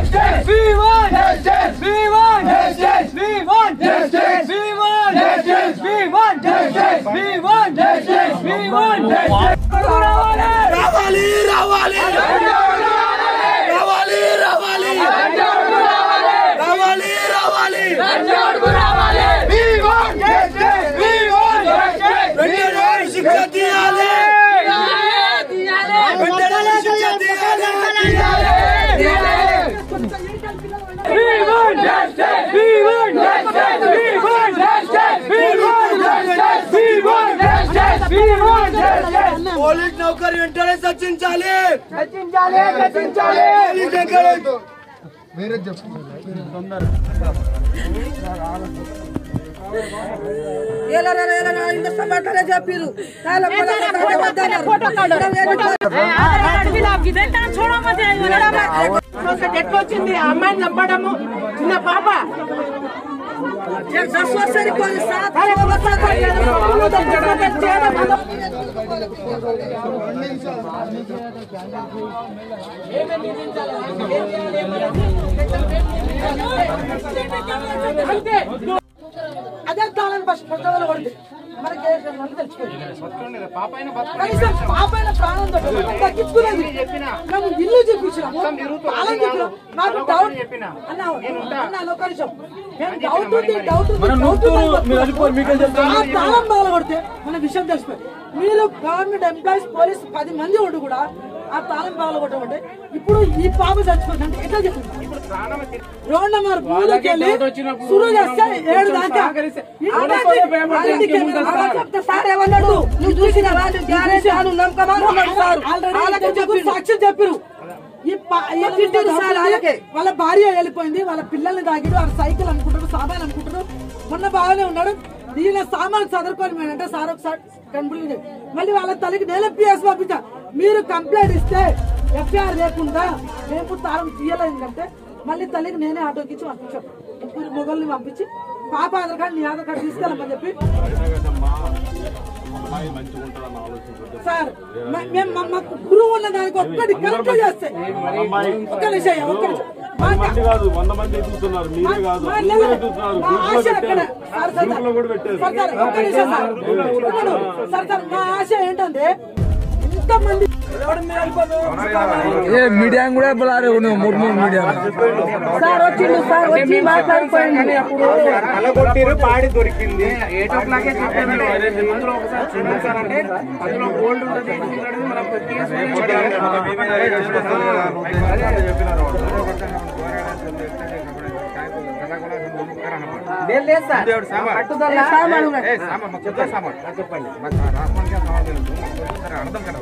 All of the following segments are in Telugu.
justice. We want justice. We want justice. We want justice. We want justice. We want justice. We want justice. We want justice. Ravali, Ravali, Ravali, Ravali, Ravali, Ravali, Ravali, Ravali. We want justice. We want justice. వెంటనే శిక్ష తీయాలి. వెంటనే శిక్ష తీయాలి. We want justice. We want justice. We want justice. We want justice. We want justice. We want justice. Police నౌకరు వెంటనే సచించాలి. సచించాలి. సచించాలి. వేరే చెప్తున్నారు. ఎట్లొచ్చింది అమ్మాయిని చంపడము చిన్న పాప అదే తాళం పుస్తకాలు కొడితే మనకి తెలిసిపోయింది పాప ప్రాణం తగ్గించుకునేది మేము ఇల్లు చూపించినాము నాకు డౌట్ అన్న లోకలిషం మేము డౌట్ ఉంది తాళం బాగా కొడితే మన విషయం తెలిసిపోయింది. మీరు గవర్నమెంట్ ఎంప్లాయీస్ పోలీస్ 10 మంది ఉండి కూడా ఆ తాళం బాగా కొట్టమంటే ఇప్పుడు ఈ పాప చచ్చిపోయిందంటే ఎట్లా చెప్తుంది? రోడ్ నెంబర్ 3కి వెళ్ళి సురు చేస్తే 7 దాకా సార్ ఏమన్నాడు? నువ్వు చూసినావా? సాక్షి చెప్పారు. వాళ్ళ భార్య వెళ్ళిపోయింది, వాళ్ళ పిల్లల్ని తాగిడు, ఆ సైకిల్ అనుకుంటారు, సామాన్ అనుకుంటారు. మొన్న బాగానే ఉన్నాడు, దీని సామాన్ చదువుకొని అంటే సార్ ఒకసారి కన్ఫ్యూజ్ మళ్ళీ వాళ్ళ తల్లికి నేను పిఎస్ పంపించా. మీరు కంప్లైంట్ ఇస్తే ఎఫ్ఐఆర్ లేకుండా రేపు తాళం తీయలేదంటే మళ్ళీ తల్లికి నేనే ఆటోకి ఇచ్చి పంపించాం. ముగ్గురు మొగల్ని పంపించి పాప ఆధార్ కార్డు నీ ఆధార్ కార్డు తీసుకెళ్ళమని చెప్పి సార్ మేము మాకు గురువు ఉన్న దానికి ఒక్కటి కరెక్ట్ చేస్తే ఒక్క నిమిషం మా ఆశ ఏంటంటే ఇంతమంది మీడియా కూడా బులారే మూడు మీడియా సార్ వచ్చిండు సార్ వచ్చి మాట్లాడిపోయింది. అలగొట్టిరు పాడి దొరికింది 8 o'clock అందులో ఒకసారి చూడండి సార్ అంటే అందులో గోల్డ్ ఉంటుంది చెప్పండి అర్థం కదా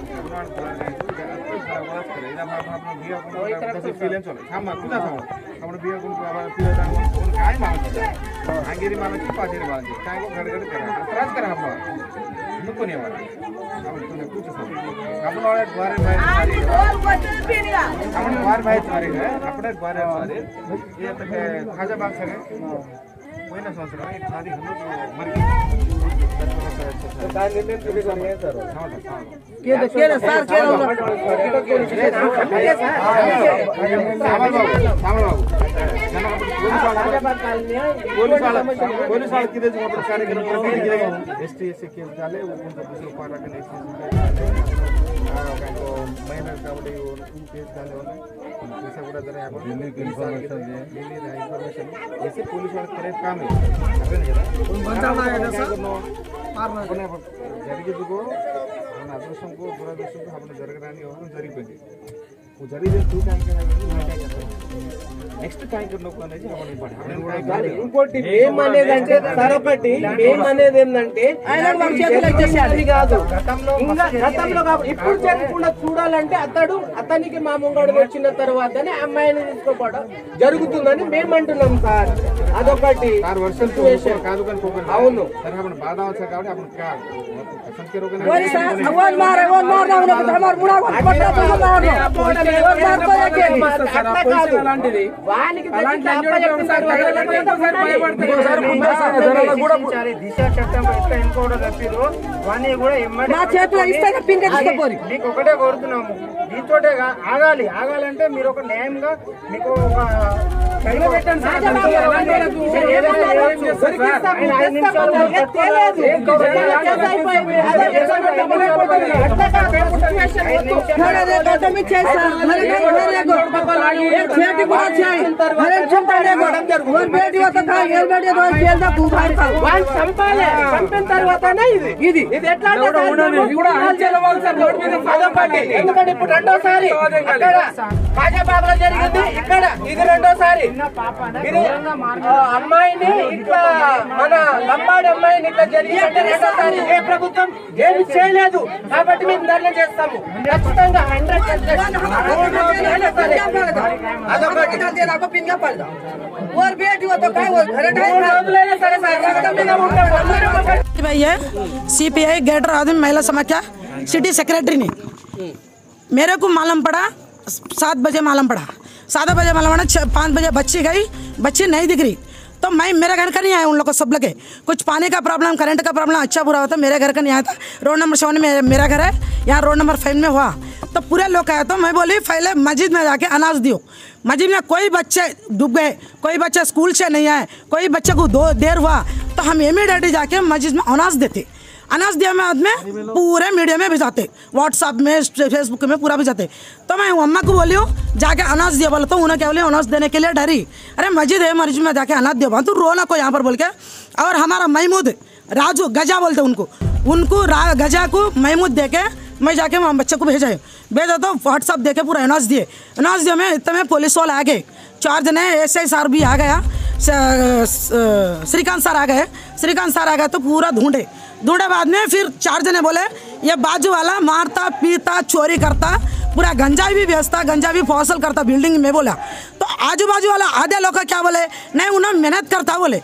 आंगेरी माला की पाजेरी बांधी काय को गड़गड़ करा त्रास करा हम नको नहीं वाला तुमने कुछ अपन वाले द्वारे भाई अपन द्वार भाई तुम्हारे है अपने द्वारे सारे ये तक खाजा बाग से कोई ना सोच रहा है शादी हम लोग मर गए तो काय निर्णय के विषय में सर के सर పోలీసు వాళ్ళకి ఎస్టీ ఎస్సీ కేసు కాలే दूसरे पारा के మైనర్ కాబట్టి కేసు కాలే पैसा కూడా जरा इन्फॉर्मेशन ऐसे पुलिस वाले करे काम है జరిగేదిగో మన అదృష్టంకు దురదృష్టంకు అప్పుడు జరగడానికి ఎవరు జరిగిపోయింది జరిగే టూ ట్యాంకర్ నెక్స్ట్ ట్యాంకర్ నొక్కు అనేది ఇంకోటి ఏమనేది అంటే సరపట్టి ఏమనేది ఏంటంటే కాదు గతంలో ఇప్పుడు చేయకుండా చూడాలంటే అతనికి మా ముంగడు వచ్చిన తర్వాతనే అమ్మాయిని తీసుకోపోవడం జరుగుతుందని మేము అంటున్నాం సార్. అదొకటి కాదు అవును బాధ వచ్చారు కాబట్టి అప్పుడు దిశ చట్టం ఎట్లా ఎన్నుకోవడం తప్పిరు వాణి కూడా మీకు ఒకటే కోరుతున్నాము, దీంతోటే ఆగాలంటే మీరు ఒక న్యాయంగా మీకు ఒక ఎందుకంటే ఇప్పుడు రెండోసారి కాజాబాగ్లో జరిగింది, ఇక్కడ ఇది రెండోసారి. ఇది అమ్మాయిని ఇట్లా మన లంబాడి అమ్మాయిని ఇట్లా జరిగిందంటే రెండోసారి. ఏ ప్రభుత్వం ఏమి చేయలేదు కాబట్టి మేము ధర్నా చేస్తాము ఖచ్చితంగా 100%. भैया CPI ग्रेटर आदमी महिला समाख्या सिटी सेक्रेटरी ने मेरे को मालूम पड़ा 7 बजे मालूम पड़ा 7 बजे मालूम पड़ा 5 बजे बच्ची गई, बच्ची नहीं दिख रही तो मैं मेरे घर का नहीं आया, उन लोग को सब लगे कुछ पानी का प्रॉब्लम करंट का प्रॉब्लम अच्छा बुरा होता मेरे घर का नहीं आया था. रोड नंबर 7 में मेरा घर है, यहाँ रोड नंबर 5 में हुआ तो पूरे लोग आया तो मैं बोली पहले मस्जिद में जाके अनाज दियो. मस्जिद में कोई बच्चे डूब गए, कोई बच्चा स्कूल से नहीं आए, कोई बच्चे को देर हुआ तो हम इमीडिएटली जाके मस्जिद में अनाज देते. अनाज दिया में पूरे मीडिया में भिजाते, व्हाट्सअप में फेसबुक में पूरा भिजाते. तो मैं अम्मा को बोली हूँ जाके अनाज दिया बोला तो उन्हें क्या बोले अनाज देने के लिए डरी. अरे मस्जिद है मस्जिद में जाके अनाज दिया तू रो ना को यहाँ पर बोल के. और हमारा महमूद राजू गजा बोलते उनको गजा को महमूद दे के मैं जाके वहाँ बच्चे को भेजा तो व्हाट्सअप दे के पूरा अनाज दिए में इतने में पुलिस वाले आ गए 4 जने. SI सर भी आ गया, श्रीकांत सर आ गए तो पूरा ढूंढे बाद में फिर 4 जने बोले ये बाजू वाला मारता पीता चोरी करता पूरा गंजा भी बेचता, गंजा भी फौसल करता बिल्डिंग में बोला. तो आजू बाजू वाला आधे लोग क्या बोले नहीं उन्हें मेहनत करता बोले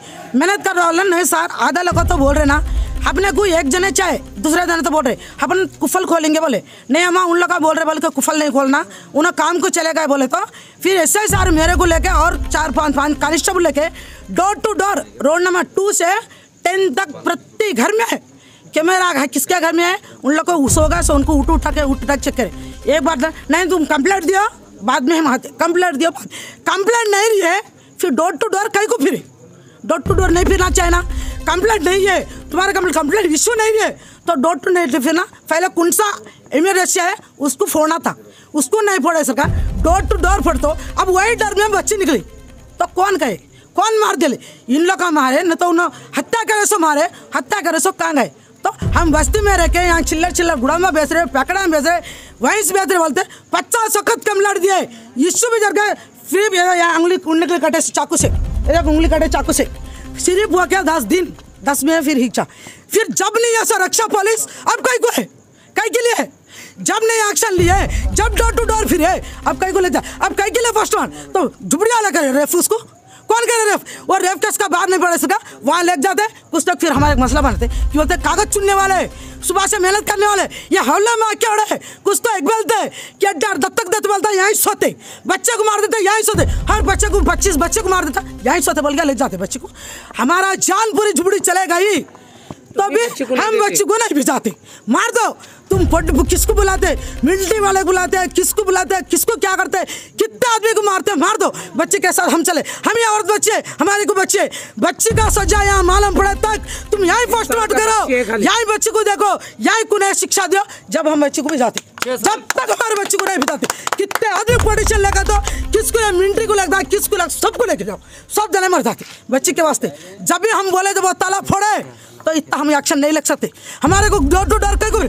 नहीं सर आधा लोग तो बोल रहे ना अपने को एक जने चाहे दूसरे जने तो बोल रहे अपन कुफल खोलेंगे बोले नहीं हम उन लोग का बोल रहे बोले कि कुफल नहीं खोलना उन्हें काम को चले गए बोले. तो फिर SI सर मेरे को लेके और 4-5 कांस्टेबल लेके door to door road number 2 से 10 तक प्रति घर में है कैमरा है, किसके घर में है उन लोग को सोगा सो उनको उठा के चेक करे. एक बार नहीं तुम कंप्लेंट दियो बाद में हम आते, कंप्लेंट दियो कंप्लेंट नहीं रही है फिर डोर टू डोर कहीं को फिरे, डोर टू डोर नहीं फिरना चाहिए ना. कंप्लेंट नहीं है तुम्हारा कंप्लेंट इश्यू नहीं है तो डोर टू नहीं फिरना. पहले कौन सा इमरजेंसी है उसको फोड़ना था, उसको नहीं फोड़े सरकार डोर टू डोर फोड़. तो अब वही डर में बच्ची निकली तो कौन कहे कौन मार दिले इन लोग का मारे न तो उन्हें हत्या करे सो मारे हत्या करे सो कहाँ गए. तो हम बस्ती में रह के यहाँ चिल्लर गुड़ा में बेच रहे पैकड़ा में बेच रहे वहीं से बेच रहे बोलते 50 वक्त कंप्लेंट दिए इश्यू भी जर गए फिर उंगली कटे चाकू से उंगली कटे चाकू से सिर्फ हुआ क्या 10 दिन 10 में फिर हिचा. फिर जब नहीं ऐसा रक्षा पुलिस अब कहीं को है कहीं के लिए है जब नहीं एक्शन लिए जब डोर टू डोर फिर है अब कहीं को लेता अब कहीं के लिए फर्स्ट वन तो झुबड़िया लगा रेफ उसको कौन करे रेफ वो रेफ केस का बाहर नहीं पड़ सका वहाँ ले जाते कुछ तक फिर हमारे मसला बनाते कि बोलते कागज चुनने वाले सुबह से मेहनत करने वाले ये हौले में क्या उड़े कुछ तो एक बोलते कि डर दत्तक देते बोलता यहीं सोते बच्चे को मार देते यहीं सोते हर बच्चे को 25 बच्चे को मार देता यहीं सोते बोल के ले जाते बच्चे को. हमारा जान पूरी झुबड़ी चलेगा ही तो भी हम बच्चे को नहीं भिजाते मार दो. तुम किसको बुलाते मिलिट्री वाले बुलाते हैं किसको बुलाते हैं किसको क्या करते हैं कितने आदमी को मारते हैं मार दो. बच्चे के साथ हम चले हम ये औरत बच्चे हमारे को बच्चे का सजा यहाँ मालूम पड़े तक तुम यहीं पोस्टमार्टम करो यहीं बच्चे को देखो यहीं को नई शिक्षा दो. जब हम बच्चे को भिजाते जब तक हमारे बच्चे को नहीं भिजाते कितने आदमी पोजिशन लगा तो किसको मिलिट्री को लगता है किसको लग सबको लेके जाओ सब जने मर जाते बच्चे के वास्ते. जब भी हम बोले तो वो ताला फोड़े तो इतना हम एक्शन नहीं लग सकते. हमारे को डोर टू डोर को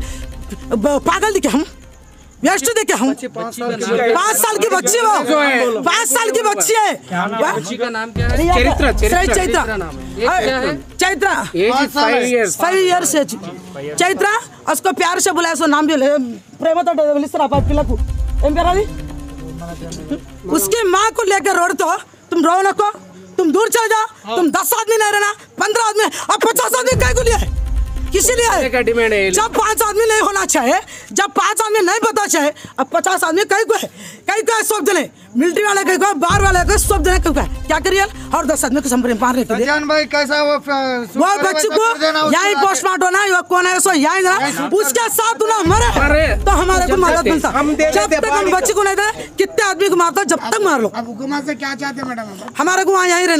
पागल दिखे हम व्यस्त देखे हम 5 साल की बच्ची वो 5 साल की बच्ची है. बच्ची का नाम क्या है चैत्रा 5 years है चैत्रा. उसको प्यार से बुलाया सो नाम भी प्रेम तो उसकी माँ को लेकर रोड तो तुम रो न को तुम दूर चले जाओ तुम 10 आदमी नहीं रहना 15 आदमी अब 50 आदमी कहीं को लिए किसी लिए का डिमांड है जब 5 आदमी नहीं होना चाहिए, जब 5 आदमी नहीं पता चाहिए, अब 50 आदमी कई को है सब देने, मिलिट्री वाले कई को, बाहर वाले को सब देने कई को है, क्या करिए और 10 आदमी को संपर्क मारने के लिए भाई कैसा वो बच्चे को यही पोस्टमार्टम होना है, कौन है सो यही ना, उसके साथ ना मरे तो हमारे को मदद मिलता। जब तक हम बच्चे को नहीं दे, कितने आदमी को मारता जब तक मार लो। अब हुकूमत से क्या चाहते हैं मैडम? हमारे को वहाँ यहीं रहना,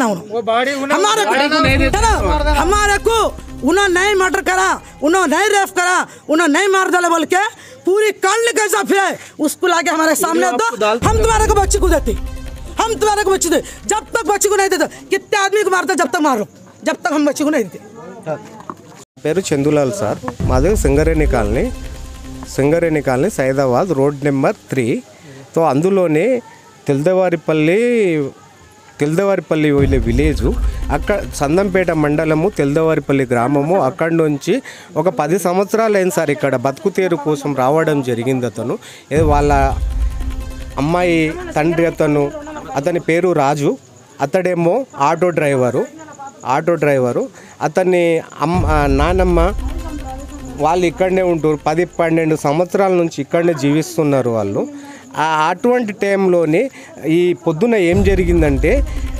हमारे को उन्होंने नहीं मर्डर करा, उन्होंने नहीं रेप करा, उन्होंने नहीं मार डाले बोल के पूरी कांड कैसा फिर उसको लाके हमारे सामने दो, हम तुम्हारे को बच्चे को देते, हम तुम्हारे को बच्चे दे, जब तक बच्चे को नहीं देते कितने आदमी को मारते जब तक मारो, जब तक हम बच्चे को नहीं देते। పేరు చందులాల్ సార్, మాది Singareni colony Saidabad road number 3. తో అందులోనే తెల్దవారిపల్లి విలేజు, అక్కడ సందంపేట మండలము తెల్దవారిపల్లి గ్రామము. అక్కడి నుంచి ఒక 10 సంవత్సరాలు అయింది సార్ ఇక్కడ బతుకుతేరు కోసం రావడం జరిగింది. అతను వాళ్ళ అమ్మాయి తండ్రి అతని పేరు రాజు, అతడేమో ఆటో డ్రైవరు. అతన్ని నానమ్మ వాళ్ళు ఇక్కడనే ఉంటారు, 10-12 సంవత్సరాల నుంచి ఇక్కడనే జీవిస్తున్నారు వాళ్ళు. అటువంటి టైంలోని ఈ పొద్దున ఏం జరిగిందంటే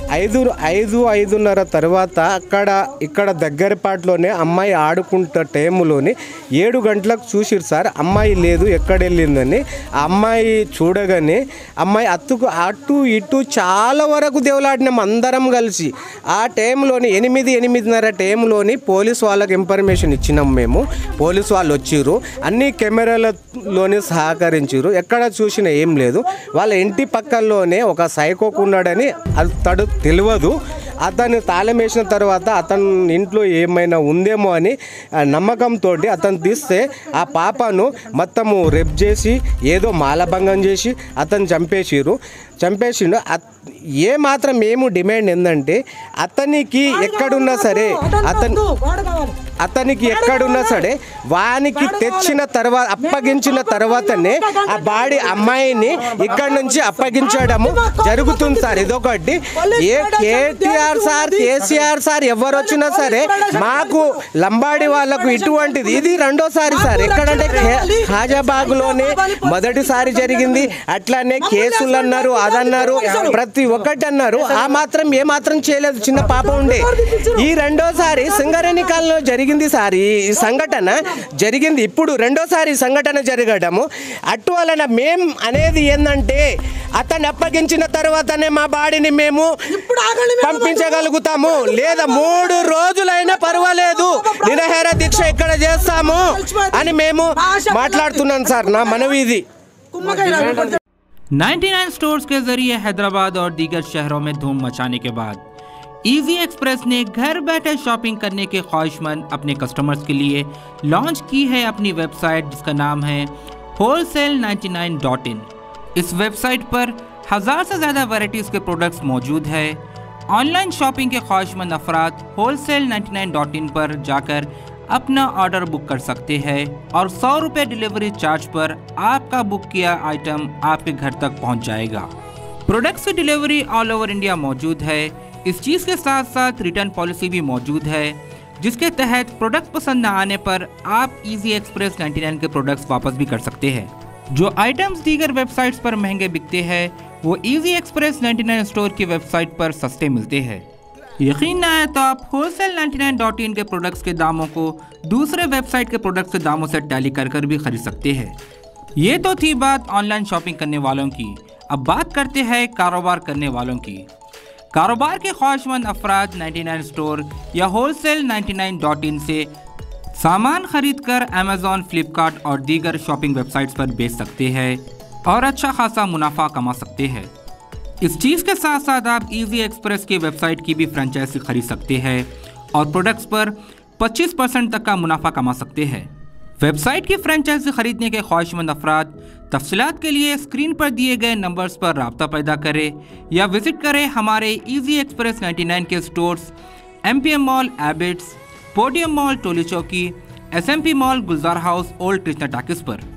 5:30 తర్వాత ఇక్కడ దగ్గరపాటులోనే అమ్మాయి ఆడుకుంటున్న టైంలోని 7 గంటలకు చూసిరు సార్, అమ్మాయి లేదు ఎక్కడ వెళ్ళిందని. ఆ అమ్మాయి చూడగానే అమ్మాయి అటు ఇటు చాలా వరకు దేవులాడినాం అందరం కలిసి. ఆ టైంలోని 8-8:30 టైంలోని పోలీసు వాళ్ళకి ఇన్ఫర్మేషన్ ఇచ్చినాం మేము. పోలీసు వాళ్ళు వచ్చిర్రు, అన్ని కెమెరాలలోని సహకరించారు, ఎక్కడ చూసినా ఏం లేదు. వాళ్ళ ఇంటి పక్కల్లోనే ఒక సైకోకున్నాడని అతడు తెలియదు. అతను తాళం వేసిన తర్వాత అతను ఇంట్లో ఏమైనా ఉందేమో అని నమ్మకంతో అతను తీస్తే ఆ పాపను మొత్తము రేప్ చేసి ఏదో మాలభంగం చేసి అతను చంపేసిండు. ఏ మాత్రం మేము డిమాండ్ ఏంటంటే అతనికి ఎక్కడున్నా సరే వానికి తెచ్చిన తర్వాత అప్పగించిన తర్వాతనే ఆ బాడీ అమ్మాయిని ఇక్కడ నుంచి అప్పగించడము జరుగుతుంది సార్. ఇదొకటి. కేటీఆర్ సార్, కేసీఆర్ సార్ ఎవరు వచ్చినా సరే మాకు లంబాడి వాళ్ళకు ఇటువంటిది ఇది రెండోసారి సార్. ఎక్కడంటే ఖాజాబాగ్లోనే మొదటిసారి జరిగింది, అట్లానే కేసులు అన్నారు, అదన్నారు, ప్రతి ఒక్కటి అన్నారు. ఆ మాత్రం ఏ మాత్రం చేయలేదు, చిన్న పాప ఉండే. ఈ రెండోసారి సింగరేణి కాలంలో జరిగింది సార్ ఈ సంఘటన జరిగింది. ఇప్పుడు రెండోసారి సంఘటన జరగడము అటు వలన మేం అనేది ఏంటంటే అతన్ని అప్పగించిన తర్వాతనే మా బాడీని మేము పంపించగలుగుతాము, లేదా 3 రోజులైనా పర్వాలేదు నిరాహార దీక్ష ఇక్కడ చేస్తాము అని మేము మాట్లాడుతున్నాం సార్. నా మనవి ఇది. 99 स्टोर्स के जरिए हैदराबाद और दीगर शहरों में धूम मचाने के बाद इजी एक्सप्रेस ने घर बैठे शॉपिंग करने के ख्वाहिशमंद अपने कस्टमर्स के लिए लॉन्च की है अपनी वेबसाइट, जिसका नाम है wholesale99.in। इस वेबसाइट पर 1000 से ज़्यादा वैरायटीज़ के प्रोडक्ट्स मौजूद है। ऑनलाइन शॉपिंग के ख्वाहिशमंद अफराद wholesale99.in पर जाकर अपना ऑर्डर बुक कर सकते हैं और 100 रुपये डिलीवरी चार्ज पर आपका बुक किया आइटम आपके घर तक पहुंच जाएगा। प्रोडक्ट्स की डिलीवरी ऑल ओवर इंडिया मौजूद है। इस चीज़ के साथ साथ रिटर्न पॉलिसी भी मौजूद है, जिसके तहत प्रोडक्ट पसंद न आने पर आप इजी एक्सप्रेस 99 के प्रोडक्ट्स वापस भी कर सकते हैं। जो आइटम्स दीगर वेबसाइट्स पर महंगे बिकते हैं वो इजी एक्सप्रेस 99 स्टोर की वेबसाइट पर सस्ते मिलते हैं। यकीन न आए तो आप wholesale99.in के प्रोडक्ट्स के दामों को दूसरे वेबसाइट के प्रोडक्ट्स के दामों से टैली कर भी खरीद सकते हैं। ये तो थी बात ऑनलाइन शॉपिंग करने वालों की। अब बात करते हैं कारोबार करने वालों की। कारोबार के ख्वाहिशमंद अफराद 99 स्टोर या wholesale99.in से सामान खरीद कर अमेज़ॉन, फ्लिपकार्ट और दीगर शॉपिंग वेबसाइट्स पर बेच सकते हैं और अच्छा खासा मुनाफा कमा सकते हैं। इस चीज़ के साथ साथ आप इजी एक्सप्रेस की वेबसाइट की भी फ्रेंचाइजी खरीद सकते हैं और प्रोडक्ट्स पर 25% तक का मुनाफा कमा सकते हैं। वेबसाइट की फ्रेंचाइजी खरीदने के ख्वाहिशमंद अफराद तफसीलात के लिए स्क्रीन पर दिए गए नंबर्स पर राब्ता पैदा करें या विजिट करें हमारे इजी एक्सप्रेस 99 के stores MPM mall Abids, podium mall Toli Chowki, SMP mall Gulzar house, old Krishna talkies पर।